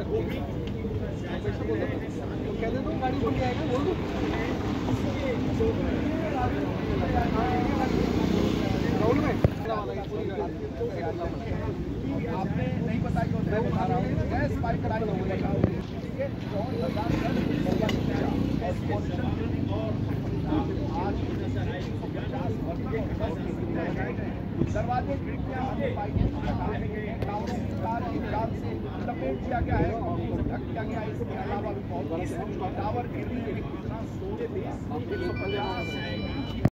कह दे तो गाड़ी बोल के आएगा, बोल दो। राहुल में आपने नहीं बताई हो, मैं बता रहा हूँ गैस पाइप कराई होगा, ठीक है। दरवाजे खिड़कियां लपेट दिया गया है, ढक दिया गया है। इसके अलावा भी बहुत टावर गिरने के कितना 150